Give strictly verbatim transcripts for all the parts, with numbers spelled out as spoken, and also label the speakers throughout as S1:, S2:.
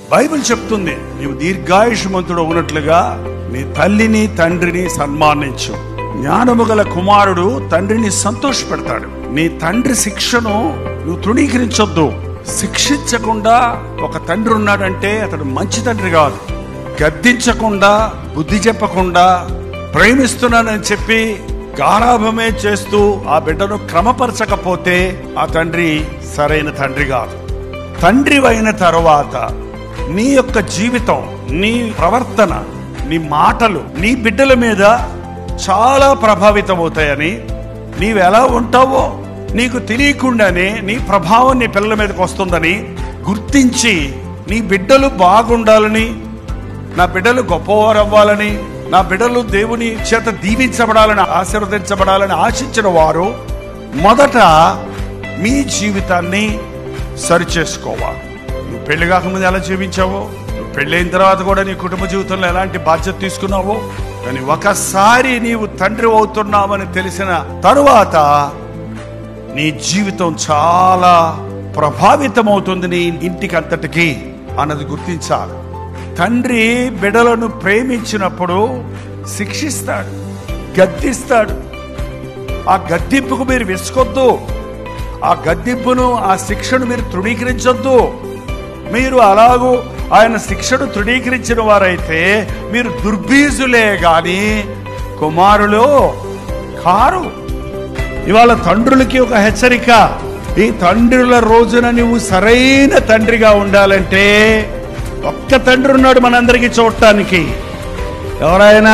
S1: Bible చెప్తుంది, నీవు దీర్ఘాయుష్మంతుడు ఉన్నట్లుగా నీ తల్లిని తండ్రిని సన్మానించు. జ్ఞానము గల కుమారుడు తండ్రిని సంతోష పెడతాడు. నీ తండ్రి శిక్షను నువ్వు తృణీకరించొద్దు. శిక్షించకుండా ఒక తండ్రి ఉన్నాడంటే అతడు మంచి తండ్రి కాదు. గద్దించకుండా, బుద్ధి చెప్పకుండా, ప్రేమిస్తున్నానని చెప్పి గారాభమే చేస్తూ ఆ బిడ్డను క్రమపరచకపోతే ఆ తండ్రి సరైన తండ్రి కాదు. తండ్రి అయిన తర్వాత నీ యొక్క జీవితం, నీ ప్రవర్తన, నీ మాటలు నీ బిడ్డల మీద చాలా ప్రభావితం అవుతాయని, నీవు ఎలా ఉంటావో నీకు తెలియకుండానే నీ ప్రభావం నీ పిల్లల మీదకి వస్తుందని గుర్తించి, నీ బిడ్డలు బాగుండాలని, నా బిడ్డలు గొప్పవారు అవ్వాలని, నా బిడ్డలు దేవుని చేత దీవించబడాలని, ఆశీర్వదించబడాలని ఆశించిన వారు మొదట మీ జీవితాన్ని సరిచేసుకోవాలి. నువ్వు పెళ్లి కాకముందు ఎలా జీవించావో, నువ్వు పెళ్ళైన తర్వాత కూడా నీ కుటుంబ జీవితంలో ఎలాంటి బాధ్యత తీసుకున్నావో, కానీ ఒకసారి నీవు తండ్రి అవుతున్నావని తెలిసిన తరువాత నీ జీవితం చాలా ప్రభావితం అవుతుంది నీ ఇంటికి అంతటికి అన్నది గుర్తించాలి. తండ్రి బిడ్డలను ప్రేమించినప్పుడు శిక్షిస్తాడు, గద్దిస్తాడు. ఆ గద్దింపుకు మీరు విసుకొద్దు. ఆ గద్దింపును, ఆ శిక్షను మీరు తృణీకరించొద్దు. మీరు అలాగూ ఆయన శిక్షను తృణీకరించిన వారైతే మీరు దుర్బీజులే గాని కుమారులు కారు. ఇవాళ తండ్రులకి ఒక హెచ్చరిక. ఈ తండ్రుల రోజున నువ్వు సరైన తండ్రిగా ఉండాలంటే ఒక్క తండ్రి ఉన్నాడు మనందరికీ చూడటానికి. ఎవరైనా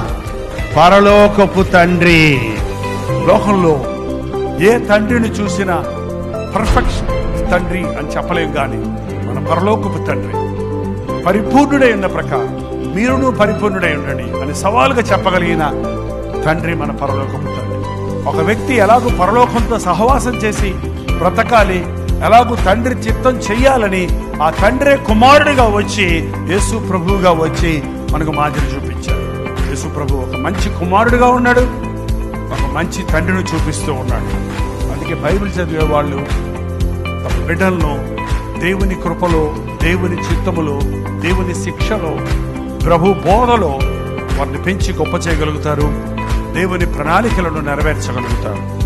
S1: పరలోకపు తండ్రి. లోకంలో ఏ తండ్రిని చూసినా పర్ఫెక్ట్ తండ్రి అని చెప్పలేం, కానీ మన పరలోకపు తండ్రి పరిపూర్ణుడై ఉన్న ప్రకారం మీరును పరిపూర్ణుడై ఉండండి అని సవాలుగా చెప్పగలిగిన తండ్రి మన పరలోకపు తండ్రి. ఒక వ్యక్తి ఎలాగూ పరలోకంతో సహవాసం చేసి బ్రతకాలి, ఎలాగూ తండ్రి చిత్తం చెయ్యాలని ఆ తండ్రే కుమారుడిగా వచ్చి యేసు ప్రభువుగా వచ్చి మనకు మాదిరి చూపించాడు. యేసు ప్రభు ఒక మంచి కుమారుడిగా ఉన్నాడు, ఒక మంచి తండ్రిని చూపిస్తూ ఉన్నాడు. అందుకే బైబిల్ చదివే వాళ్ళు తమ బిడ్డలను దేవుని కృపలో, దేవుని చిత్తములో, దేవుని శిక్షలో, ప్రభు బోధలో వారిని పెంచి గొప్ప చేయగలుగుతారు. దేవుని ప్రణాళికలను నెరవేర్చగలుగుతారు.